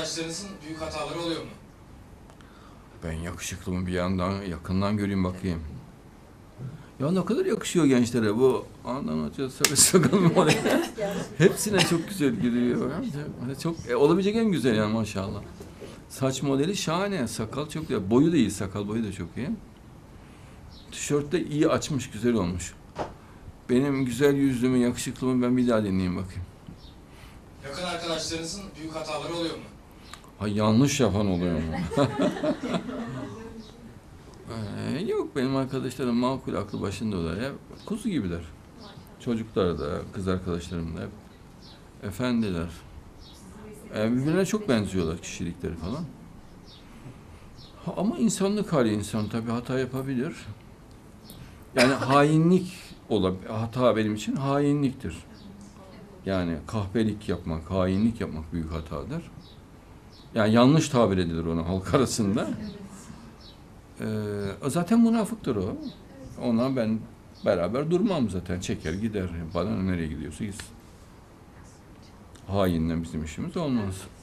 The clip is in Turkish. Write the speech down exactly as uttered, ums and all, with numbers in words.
arkadaşlarınızın büyük hataları oluyor mu? Ben yakışıklımı bir yandan yakından göreyim bakayım. Ya ne kadar yakışıyor gençlere bu. Andan hoca sakal sakal mı? Hepsine çok güzel gidiyor. Çok e, olabilecek en güzel yani maşallah. Saç modeli şahane, sakal çok iyi. Boyu da iyi, sakal boyu da çok iyi. Tişört de iyi açmış, güzel olmuş. Benim güzel yüzlümü, yakışıklımı ben bir daha dinleyeyim bakayım. Yakın arkadaşlarınızın büyük hataları oluyor mu? Ha yanlış yapan oluyor mu? ee, yok benim arkadaşlarım makul, aklı başındalar. Hep kuzu gibiler. Çocuklar da, kız arkadaşlarım da hep efendiler. Ee, birbirine çok benziyorlar kişilikleri falan. Ha, ama insanlık hali, insan tabii hata yapabilir. Yani hainlik olabilir. Hata benim için hainliktir. Yani kahpelik yapmak, hainlik yapmak büyük hatadır. Yani yanlış tabir edilir ona halk arasında. Ee, zaten münafıktır o. Ona ben beraber durmam zaten. Çeker gider. Bana nereye gidiyorsa gitsin. Hainle bizim işimiz olmaz.